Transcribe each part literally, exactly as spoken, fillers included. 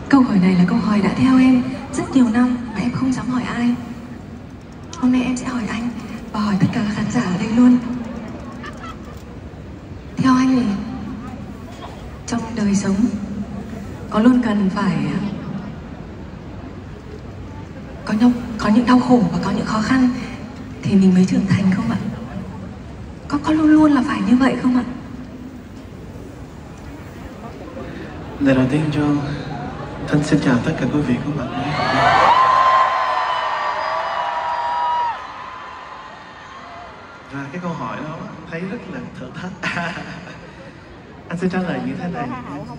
Câu hỏi này là câu hỏi đã theo em rất nhiều năm mà em không dám hỏi ai. Hôm nay em sẽ hỏi anh và hỏi tất cả các khán giả ở đây luôn. Theo anh thì trong đời sống có luôn cần phải có những, có những đau khổ và có những khó khăn thì mình mới trưởng thành không ạ? Có, có luôn luôn là phải như vậy không ạ? Lời đầu tiên cho Thanh xin chào tất cả quý vị của bạn. Và cái câu hỏi đó thấy rất là thử thách. Anh sẽ trả lời như thế này.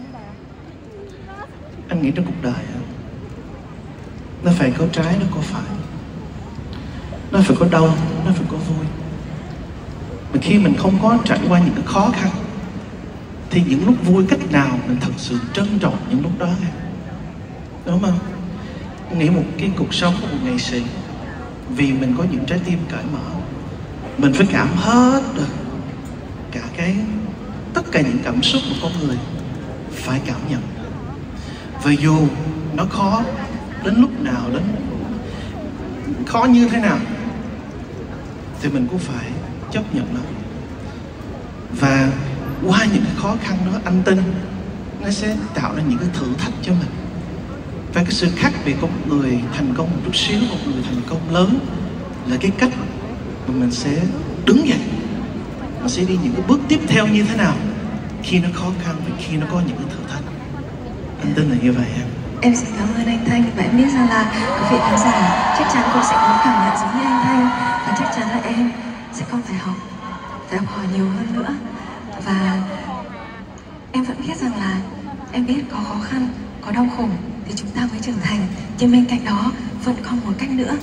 Anh nghĩ trong cuộc đời nó phải có trái, nó có phải, nó phải có đau, nó phải có vui. Mà khi mình không có trải qua những cái khó khăn thì những lúc vui cách nào mình thật sự trân trọng những lúc đó em, đúng không? Anh nghĩ một cái cuộc sống của một nghệ sĩ, vì mình có những trái tim cởi mở, mình phải cảm hết được cả cái tất cả những cảm xúc của con người phải cảm nhận. Và dù nó khó đến lúc nào, đến khó như thế nào thì mình cũng phải chấp nhận nó. Và qua những cái khó khăn đó, anh tin nó sẽ tạo ra những cái thử thách cho mình. Và cái sự khác biệt của một người thành công một chút xíu, một người thành công lớn là cái cách mà mình sẽ đứng dậy, mình sẽ đi những cái bước tiếp theo như thế nào khi nó khó khăn và khi nó có những cái thử thách. Anh tin là như vậy em. Em sẽ cảm ơn anh Thanh và em biết rằng là quý vị khán giả chắc chắn cũng sẽ có cảm nhận giống như anh Thanh, và chắc chắn là em sẽ còn phải học, phải học hỏi nhiều hơn nữa. Và em vẫn biết rằng là em biết có khó khăn, có đau khổ thì chúng ta mới trưởng thành, nhưng bên cạnh đó vẫn còn một cách nữa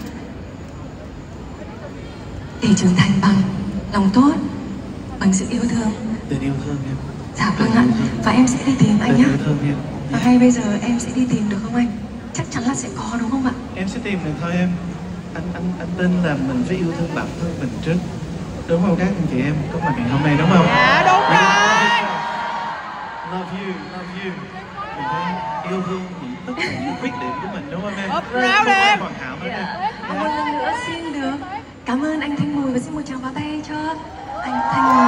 để trưởng thành bằng lòng tốt, bằng sự yêu thương. Tình yêu thương em. Dạ vâng ạ. Và em sẽ đi tìm anh nhé. Và ngay bây giờ em sẽ đi tìm được không anh? Chắc chắn là sẽ có đúng không ạ? Em sẽ tìm được thôi em. Anh anh anh tin là mình phải yêu thương bản thân mình trước, đúng không các anh chị em có mặt ngày hôm nay, đúng không? Dạ đúng rồi. Love you, love you. Mình phải yêu thương những tất cả những khuyết điểm của mình, đúng không em? Ốp ráo đi em. Hoàn hảo hết em. Một lần nữa xin được cảm ơn anh Thanh Mùi và xin một tràng pháo tay cho anh Thanh Mùi.